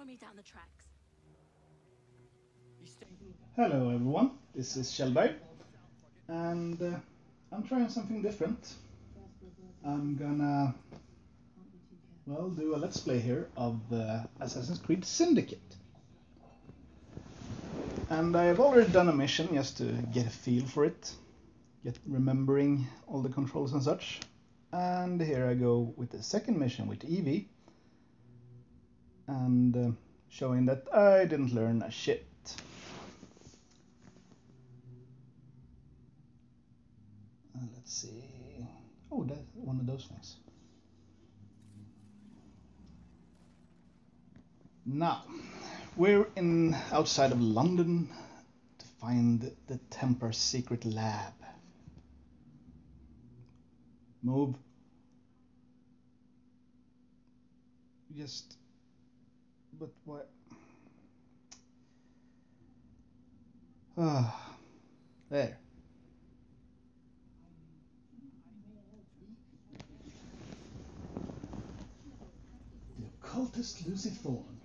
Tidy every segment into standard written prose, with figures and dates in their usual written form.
me down the tracks. Hello everyone, this is Kjellberg, and I'm trying something different. I'm gonna, well, do a let's play here of Assassin's Creed Syndicate. And I've already done a mission just to get a feel for it, get remembering all the controls and such. And here I go with the second mission with Evie, and showing that I didn't learn a shit. Let's see. Oh, that's one of those things. Now, we're outside of London to find the Templar's secret lab. Move. Just... But what? Ah, there. The occultist Lucy Thorne.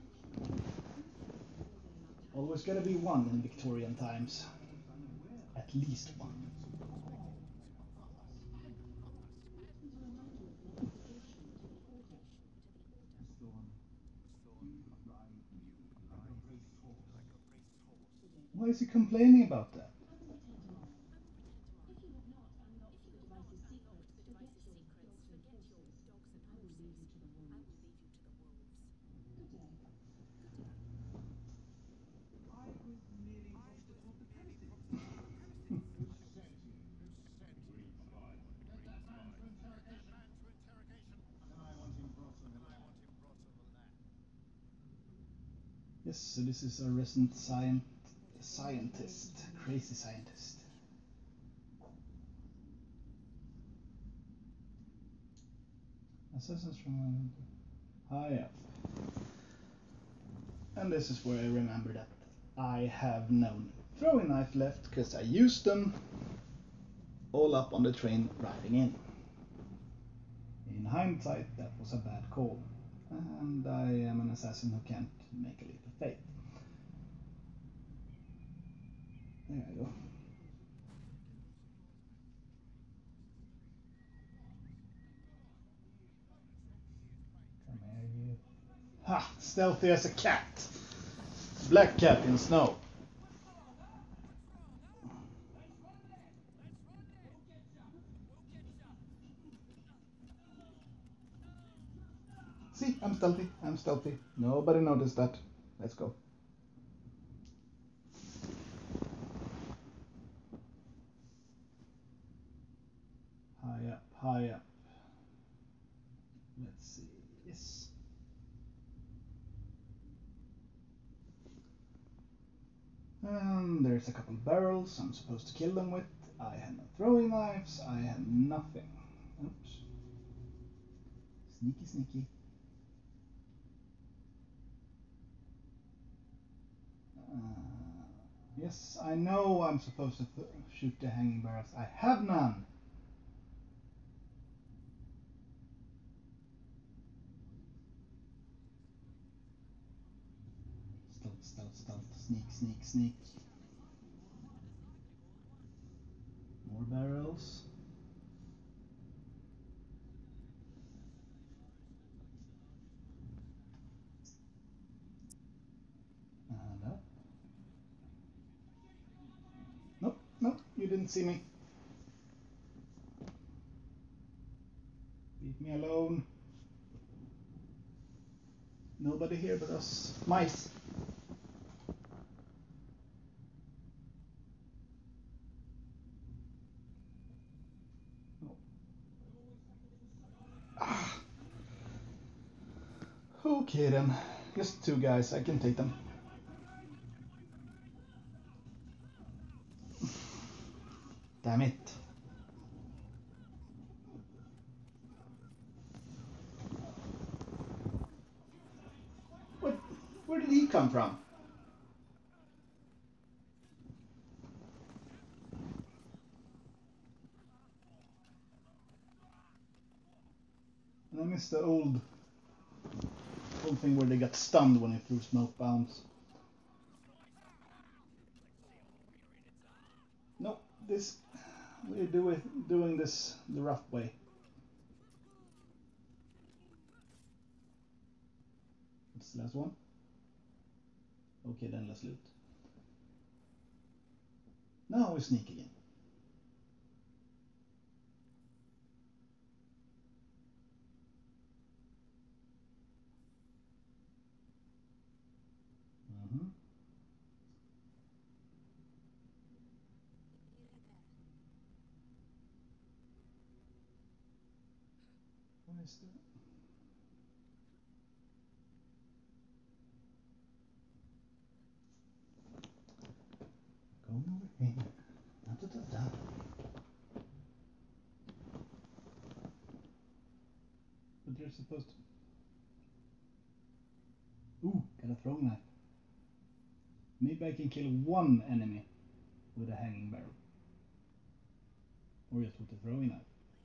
Always gotta be one in Victorian times. At least one. Why is he complaining about that? Yes, so this is a resident scientist, crazy scientist. Assassins from high up. And this is where I remember that I have no throwing knife left because I used them all up on the train riding in. In hindsight, that was a bad call, and I am an assassin who can't make a leap of faith. There I go. Come here, you. Ha! Stealthy as a cat. Black cat in snow. See, I'm stealthy. I'm stealthy. Nobody noticed that. Let's go. High up, high up. Let's see. Yes. There's a couple barrels I'm supposed to kill them with. I had no throwing knives. I had nothing. Oops. Sneaky, sneaky. Yes, I know I'm supposed to shoot the hanging barrels. I have none. Stealth, stealth, stealth. Sneak, sneak, sneak. More barrels. And up. Nope, nope, you didn't see me. Leave me alone. Nobody here but us mice. Oh. Ah. Okay then. Just two guys, I can take them. Damn it. What? Where did he come from? And I missed the old whole thing where they got stunned when he threw smoke bombs. No, this we're doing this the rough way. What's the last one? Okay, then let's loot. Now we sneak again. What is that? Go away. Da, da, da, da. But you're supposed to. Ooh, got a throwing knife. Maybe I can kill one enemy with a hanging barrel. Or just with a throwing knife.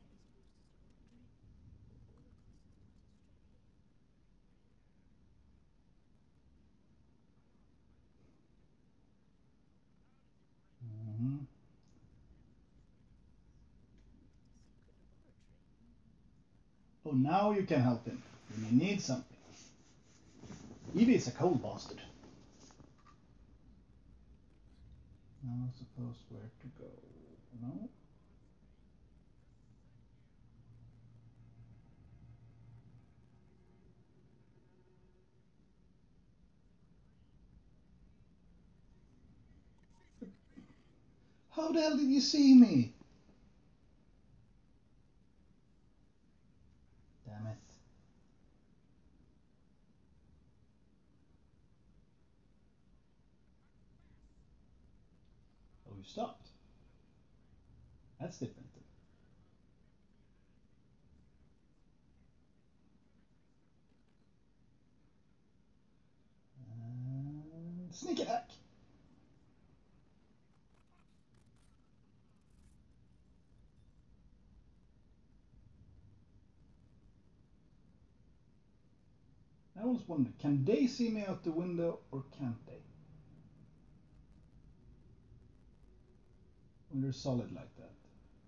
Oh, now you can help him when you need something. Evie is a cold bastard. Now suppose where to go. No? How the hell did you see me? Damn it. Oh, you stopped. That's different. Sneak attack. I always wonder, can they see me out the window or can't they? When they're solid like that.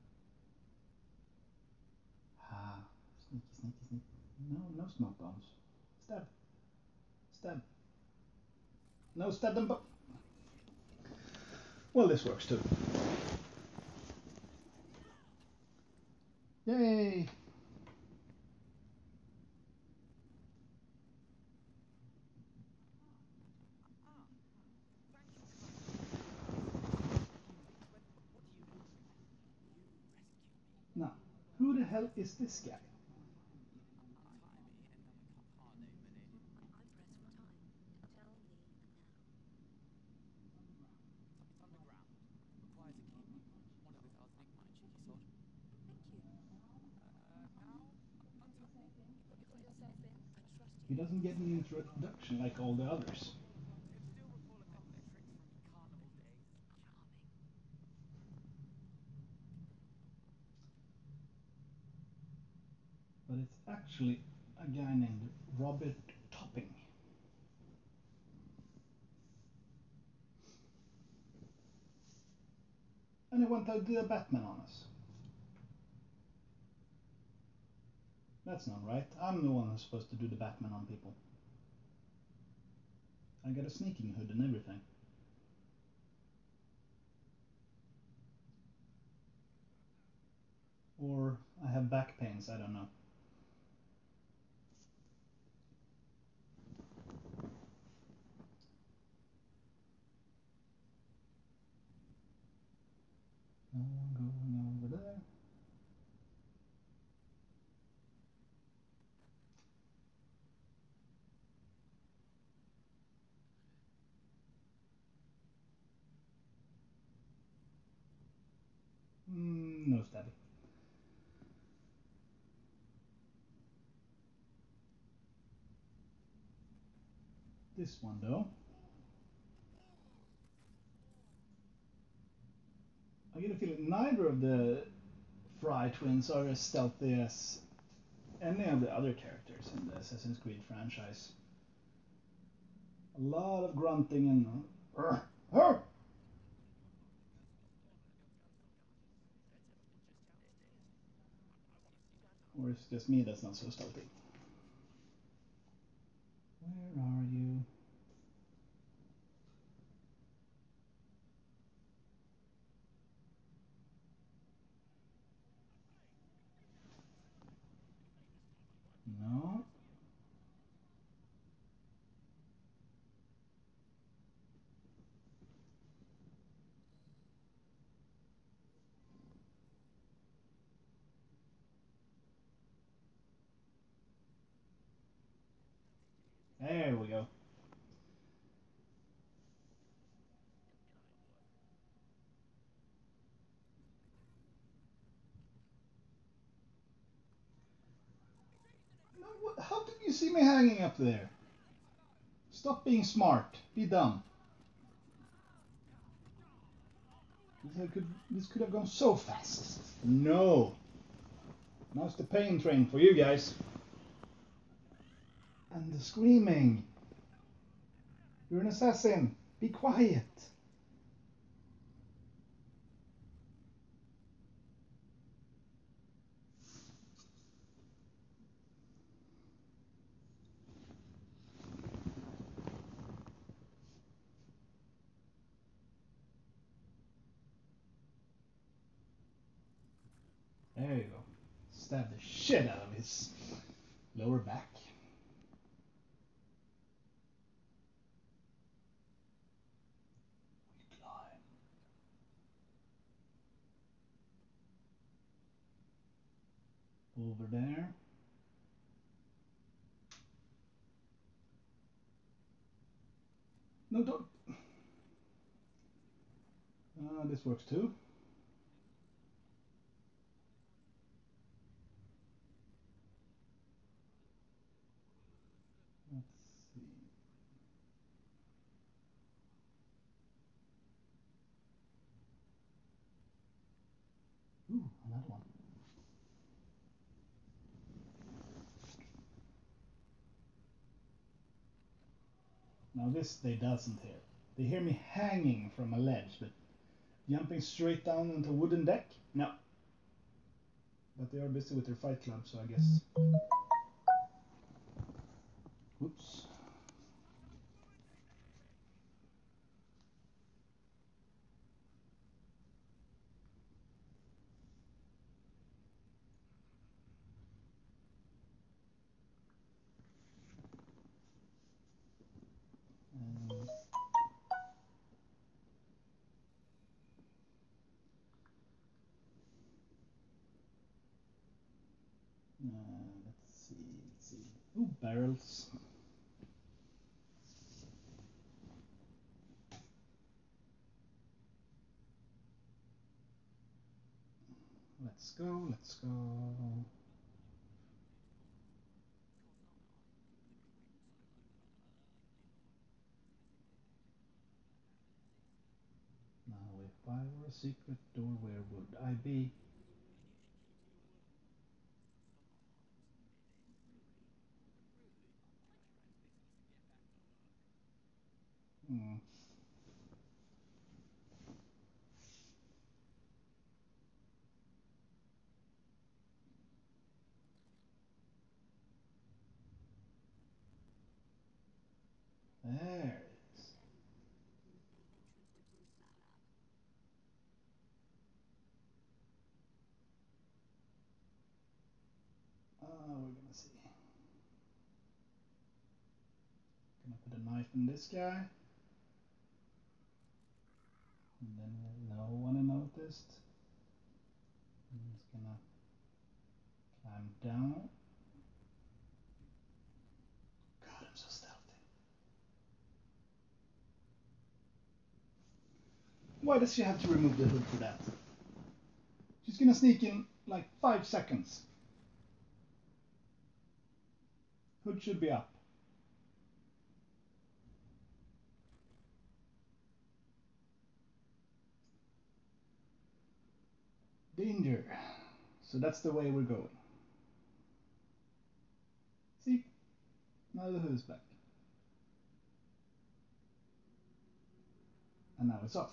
Ah, sneaky, sneaky, sneaky. No, no smoke bombs. Stab. Stab. No, stab them both. Well, this works too. Yay! Now, who the hell is this guy? He doesn't get an introduction like all the others. But it's actually a guy named Robert Topping. And he went to do a Batman on us. That's not right. I'm the one who's supposed to do the Batman on people. I got a sneaking hood and everything. Or I have back pains, I don't know. No one going over there. No stabbing. This one though. I get a feeling neither of the Fry twins are as stealthy as any of the other characters in the Assassin's Creed franchise. A lot of grunting and or it's just me that's not so stealthy. Where are you? No. There we go. No, how did you see me hanging up there? Stop being smart. Be dumb. This could have gone so fast. No. Now's the pain train for you guys. And the screaming. You're an assassin. Be quiet. There you go. Stab the shit out of his lower back. We climb. Over there. No, don't. This works too. Let's see. Ooh, another one. Now this they doesn't hear. They hear me hanging from a ledge, but jumping straight down onto a wooden deck? No. But they are busy with their fight club, so I guess. Oops. Let's see. Ooh, barrels. Let's go. Now, if I were a secret door, where would I be? Hmm. There it is. We're gonna see. Gonna put a knife in this guy. And then no one noticed. I'm just gonna climb down. God, I'm so stealthy. Why does she have to remove the hood for that? She's gonna sneak in like 5 seconds. Hood should be up. Danger. So that's the way we're going. Now the hood is back. And now it's off.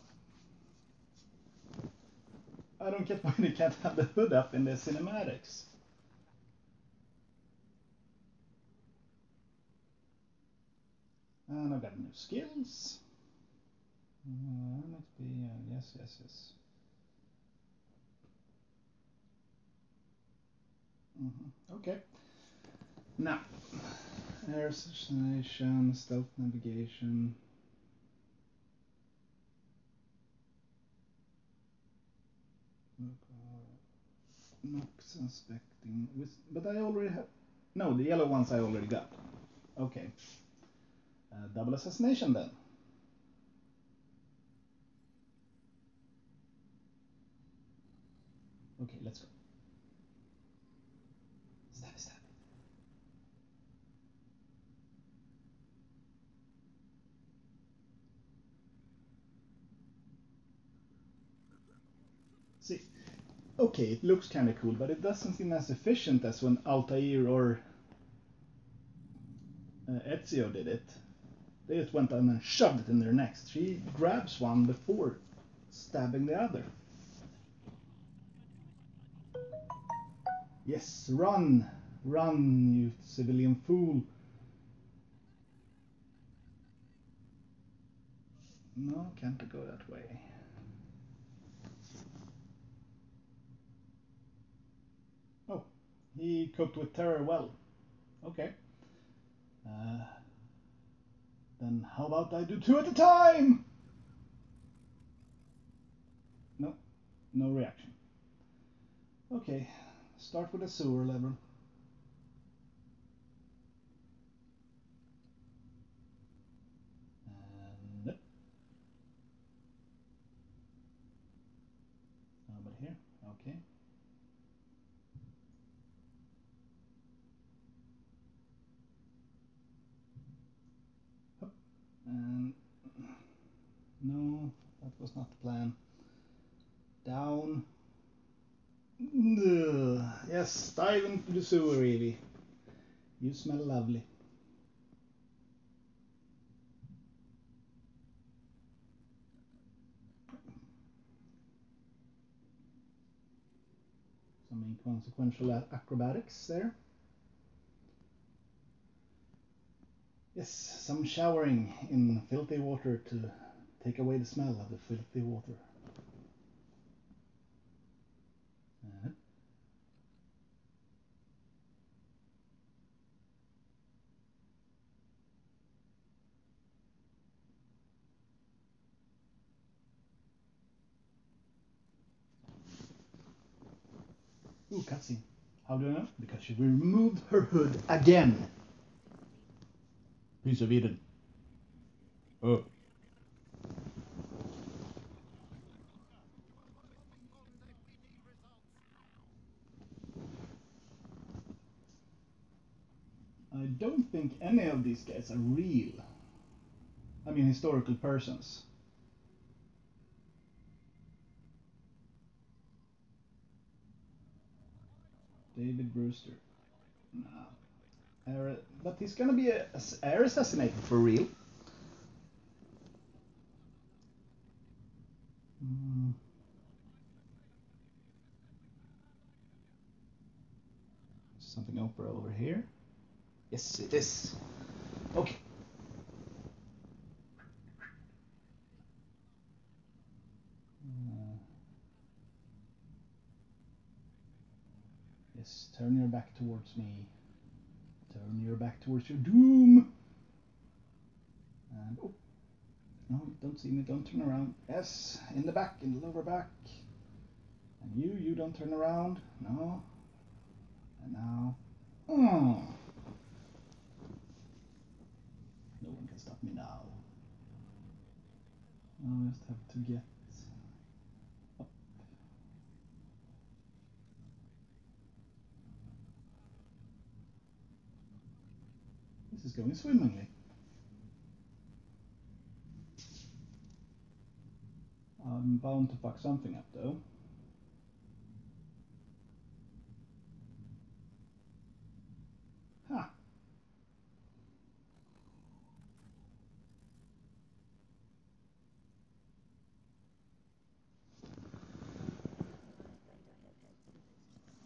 I don't get why they can't have the hood up in the cinematics. And I've got new skills. MXP, yes. Okay. Now, air assassination, stealth navigation. Nox inspecting. But I already have. No, the yellow ones I already got. Okay. Double assassination then. Okay, let's go. Stab. See, okay, it looks kind of cool, but it doesn't seem as efficient as when Altair or Ezio did it. They just went on and shoved it in their necks. She grabs one before stabbing the other. Yes, run! Run, you civilian fool! No, can't go that way. Oh, he coped with terror well. Okay. Then how about I do two at a time? No, no reaction. Okay, start with a sewer level. Nope. But here, okay. And no, that was not the plan. Down. Ugh. Yes, dive into the sewer, Evie. You smell lovely. Some inconsequential acrobatics there. Yes, some showering in filthy water to take away the smell of the filthy water. Ooh, cutscene. How do I know? Because she removed her hood again. Piece of Eden. Oh. I don't think any of these guys are real. I mean, historical persons. David Brewster. No. But he's gonna be air assassinated for real. Something over here. Yes, it is. Okay. Yes, turn your back towards me. Turn your back towards your doom. And oh, no, don't see me. Don't turn around. Yes, in the back, in the lower back. And you don't turn around. No. And now. Oh. No one can stop me now. I just have to get up. This is going swimmingly. I'm bound to fuck something up though. Ha!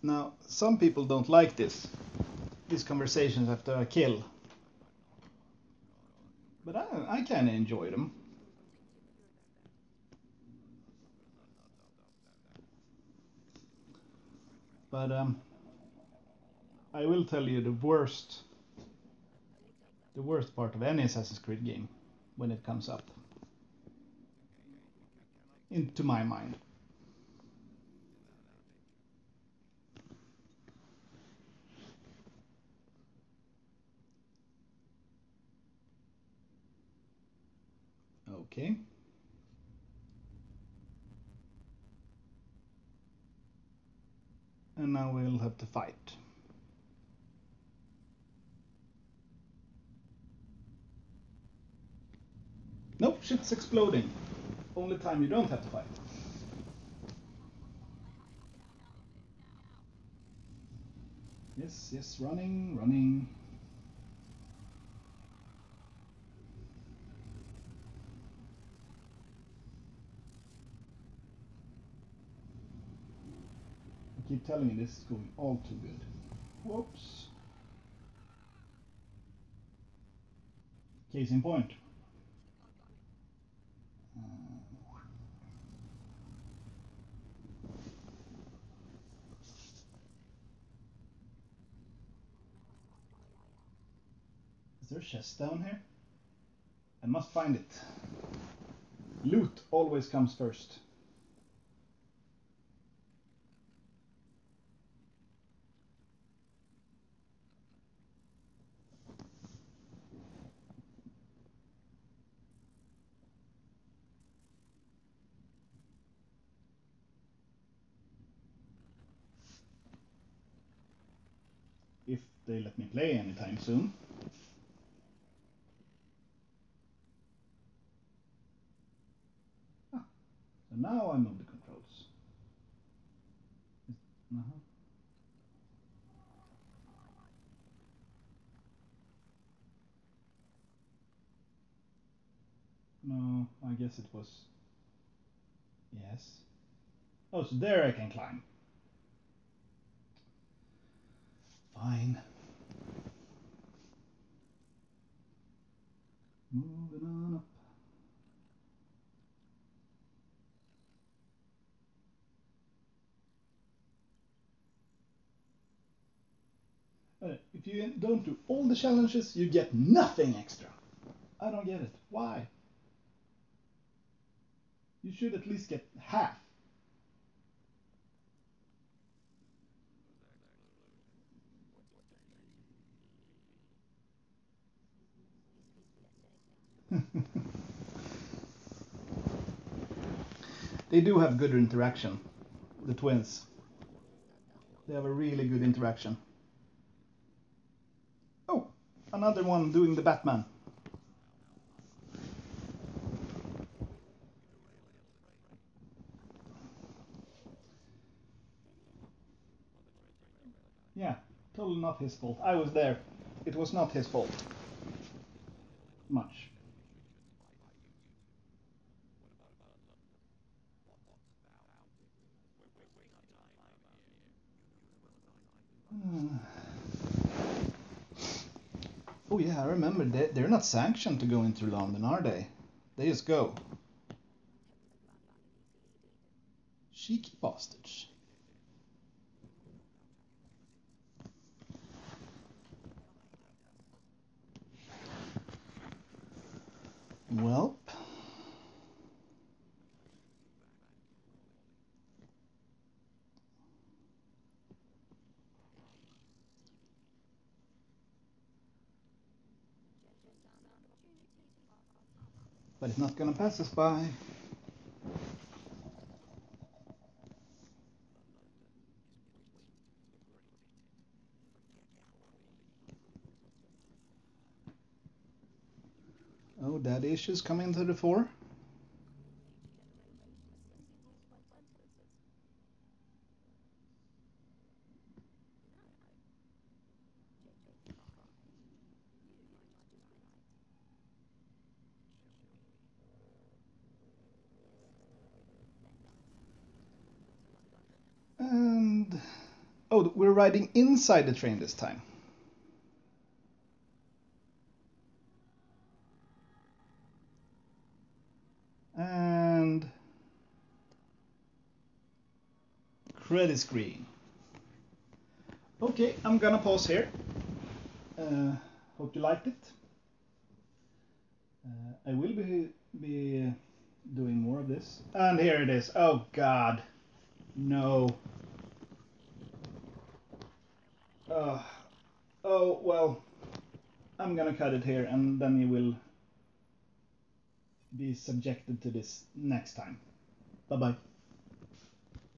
Now, some people don't like these conversations after a kill. But I kind of enjoy them. But I will tell you the worst part of any Assassin's Creed game when it comes up. Into my mind. Okay. And now we'll have to fight. Nope, shit's exploding. Only time you don't have to fight. Yes, running. I keep telling you this is going all too good. Whoops. Case in point. Is there a chest down here? I must find it. Loot always comes first. If they let me play anytime soon. So now I move the controls. No, I guess it was... Yes. Oh, so there I can climb. Fine. Moving on up. If you don't do all the challenges, you get nothing extra. I don't get it. Why? You should at least get half. They do have good interaction, the twins. They have a really good interaction. Oh, another one doing the Batman. Yeah, totally not his fault. I was there. It was not his fault. Much. Oh yeah, I remember. They're not sanctioned to go into London, are they? They just go. Cheeky bastards. Well. But it's not gonna pass us by. Oh, daddy issues coming to the fore. And Oh, we're riding inside the train this time. And credit screen. Okay, I'm gonna pause here. Hope you liked it. I will be doing more of this. And here it is. Oh God, no. Oh well, I'm gonna cut it here, and then you will be subjected to this next time. Bye bye.